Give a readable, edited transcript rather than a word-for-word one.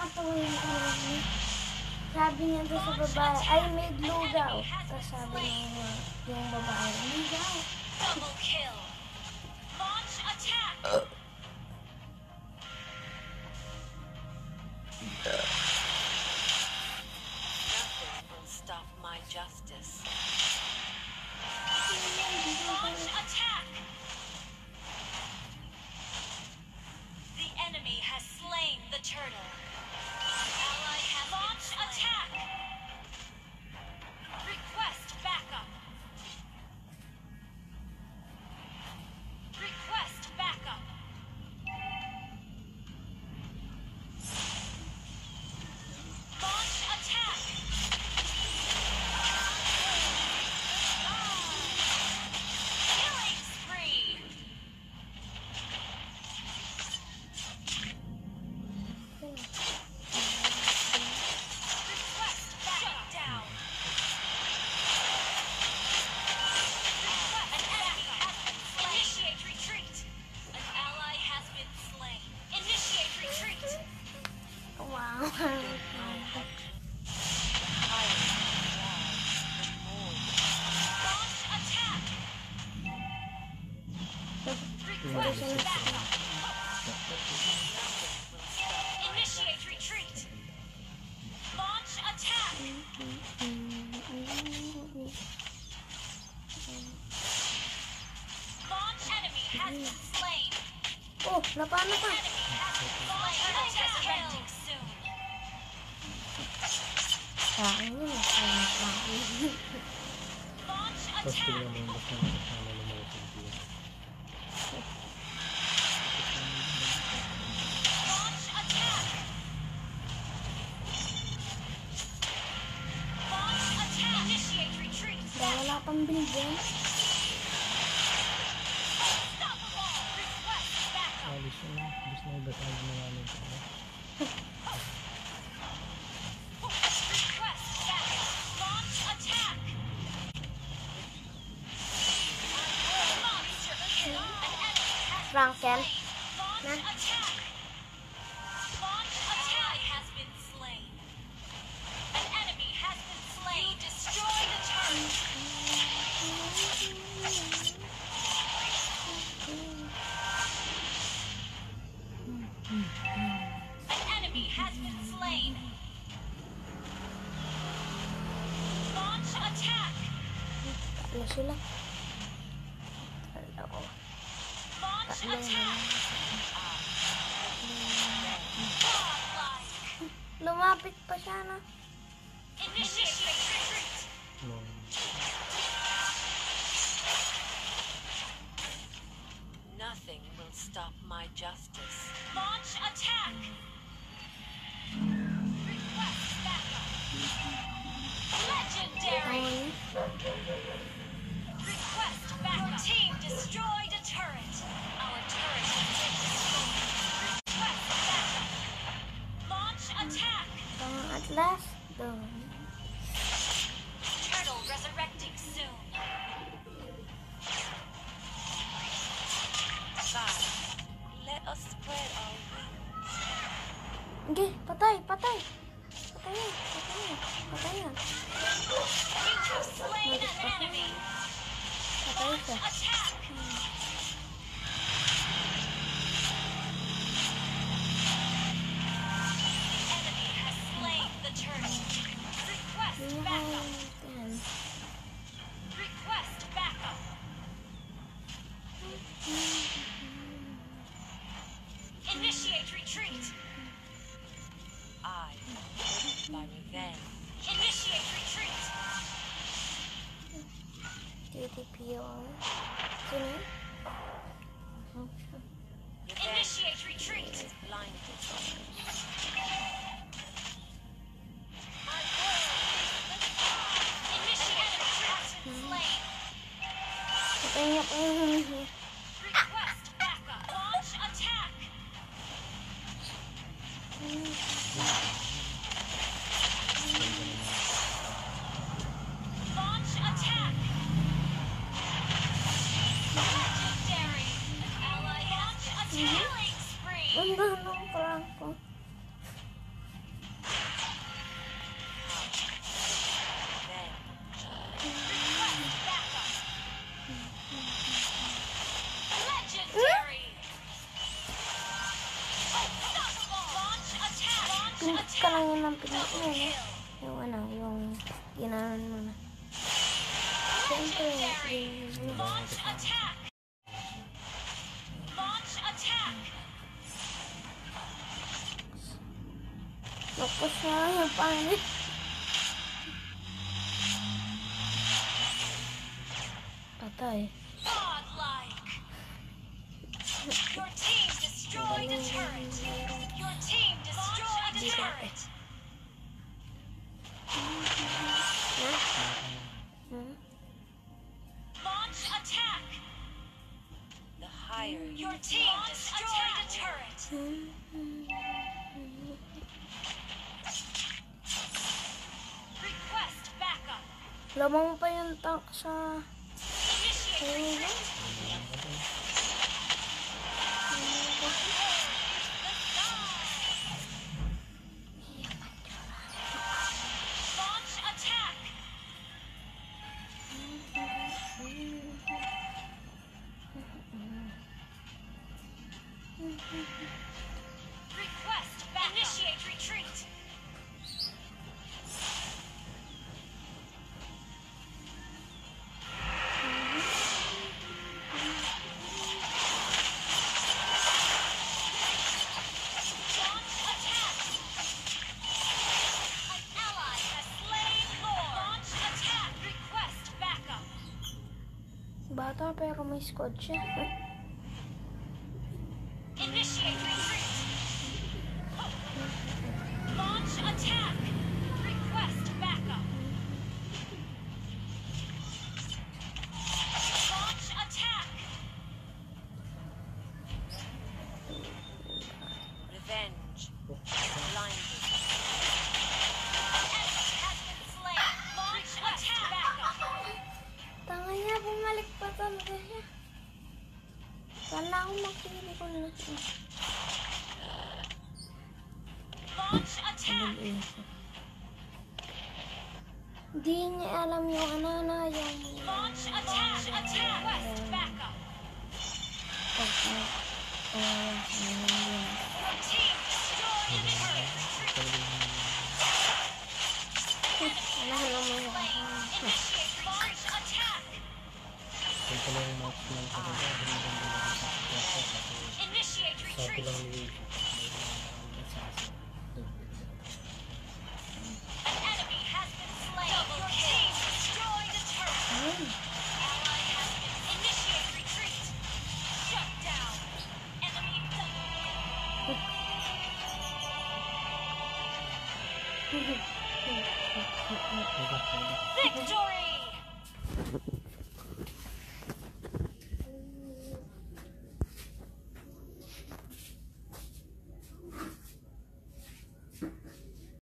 nakakatawa yung kanina. Sabi niya doon sa babae, ay may lugaw. Tapos sabi niya yung babae, lugaw. Double kill. Launch attack. Nothing will stop my justice. Launch attack. The enemy has slain the turtle. Ally has launched attack. Request backup. Request backup. Launch attack. Killing spree. Request backup down. Request an enemy has been slain. Initiate retreat. An ally has been slain. Initiate retreat. Wow. Launch attack. Request backup. Initiate retreat. Launch attack. Launch enemy has been slain. Oh, napano pa? Enemy has been slain. Resurrecting soon. Saan yun? Launch Tapos attack. tingnan mo yung basta na kasama ng mga sentiyan. Launch attack. Launch attack. Initiate retreat. Wala pang bilhin. Unstoppable. Request backup. Alis yun. Bis na ibasal na namin ito. Request backup. Launch attack. Monster kill. An enemy has Frankel. launch attack. Launch attack has been slain. An enemy has been slain. Destroy the turret. An enemy has been slain. Launch attack. Ano sila? Ako. Launch attack. Godlike. Lumapit pa siya na. Initiate retreat. No. Nothing will stop my justice. Launch attack. Request backup. Legendary. Request backup. Your team destroyed a turret. Our turret has been destroyed. Request backup. Launch attack. At last, doon. Turtle resurrecting soon. God, let us spread our wings. Hindi, patay, patay. Patay yan, patay yan, patay yan. You have slain an enemy. Patay siya. Attack. The enemy has slain the turtle. Request Hindi niya backup. kaya yan. Request backup. Initiate retreat. I live by revenge. Initiate retreat. TTPR. Sino yun? Initiate retreat. Blinded. My world is initiate retreat. Slain. Patay niya pa yun. Request backup. Launch attack. Launch attack. Legendary. An ally has launch a killing spree. Ang gano'ng prank ko. Pinit ka lang yun ng pinit mo, no? Yung ano, yung ginanon mo na. Siyempre, Launch attack! Launch attack! Tapos na lang yung panit. Patay. Godlike! Your team destroyed a turret! Your team destroyed a turret! Launch attack! The higher your team destroyed a turret! Request backup! Lamang pa yung tank sa... Initiate retreat! Launch attack! Request backup! Initiate retreat! Launch attack! An ally has slain Lord! Launch attack! Request backup! Bata pero may squad siya. Initiate retreat! Launch attack! Request backup! Launch attack! Revenge. Blinded. Enemy has been slain. Launch attack! Backup! Tanga niya, bumalik pa talaga siya. Sana ako makili ko na siya. Launch attack! Hindi niya alam yung ano na yung... Launch attack! Request backup! Pag Your team destroyed a turret. ano mo yung... Initiate launch attack! Kung pala yung match ng kaganda, Initiate sabi retreat! lang ni An enemy has been slain. Your team destroyed a turret. Ally has been. Initiate retreat. Shut down. Enemy Diba? victory.